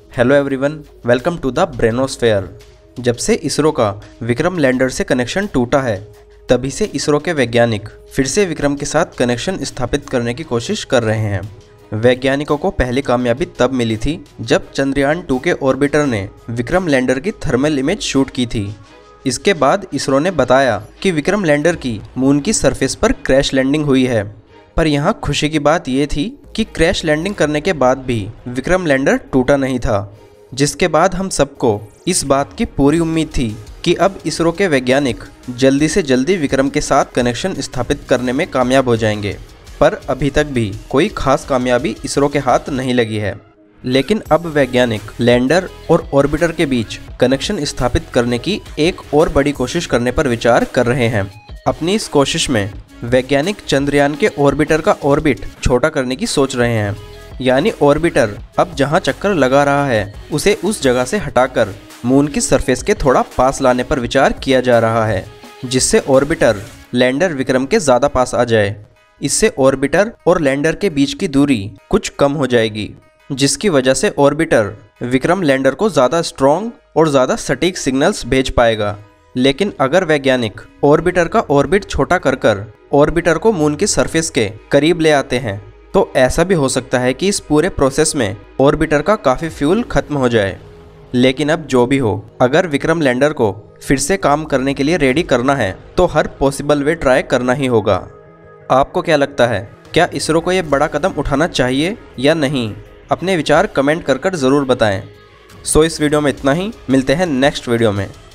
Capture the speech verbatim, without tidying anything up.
Hello everyone, welcome to the Brainosphere. जब से इसरो का विक्रम लैंडर से कनेक्शन टूटा है, तभी से इसरो के वैज्ञानिक फिर से विक्रम के साथ कनेक्शन स्थापित करने की कोशिश कर रहे हैं। वैज्ञानिकों को पहली कामयाबी तब मिली थी जब चंद्रयान टू के ऑर्बिटर ने विक्रम लैंडर की थर्मल इमेज शूट की थी। इसके बाद इसरो ने बताया कि विक्रम लैंडर की मून की सरफेस पर क्रैश लैंडिंग हुई है। पर यहाँ खुशी की बात यह थी कि क्रैश लैंडिंग करने के बाद भी विक्रम लैंडर टूटा नहीं था, जिसके बाद हम सबको इस बात की पूरी उम्मीद थी कि अब इसरो के वैज्ञानिक जल्दी से जल्दी विक्रम के साथ कनेक्शन स्थापित करने में कामयाब हो जाएंगे। पर अभी तक भी कोई खास कामयाबी इसरो के हाथ नहीं लगी है। लेकिन अब वैज्ञानिक लैंडर और ऑर्बिटर के बीच कनेक्शन स्थापित करने की एक और बड़ी कोशिश करने पर विचार कर रहे हैं। अपनी इस कोशिश में वैज्ञानिक चंद्रयान के ऑर्बिटर का ऑर्बिट छोटा करने की सोच रहे हैं। यानी ऑर्बिटर अब जहां चक्कर लगा रहा है उसे उस जगह से हटाकर मून की सरफेस के थोड़ा पास लाने पर विचार किया जा रहा है, जिससे ऑर्बिटर लैंडर विक्रम के ज़्यादा पास आ जाए। इससे ऑर्बिटर और लैंडर के बीच की दूरी कुछ कम हो जाएगी, जिसकी वजह से ऑर्बिटर विक्रम लैंडर को ज़्यादा स्ट्रॉन्ग और ज़्यादा सटीक सिग्नल्स भेज पाएगा। लेकिन अगर वैज्ञानिक ऑर्बिटर का ऑर्बिट छोटा कर कर ऑर्बिटर को मून की सरफेस के करीब ले आते हैं, तो ऐसा भी हो सकता है कि इस पूरे प्रोसेस में ऑर्बिटर का काफ़ी फ्यूल खत्म हो जाए। लेकिन अब जो भी हो, अगर विक्रम लैंडर को फिर से काम करने के लिए रेडी करना है तो हर पॉसिबल वे ट्राई करना ही होगा। आपको क्या लगता है, क्या इसरो को ये बड़ा कदम उठाना चाहिए या नहीं? अपने विचार कमेंट कर कर ज़रूर बताएं। सो इस वीडियो में इतना ही, मिलते हैं नेक्स्ट वीडियो में।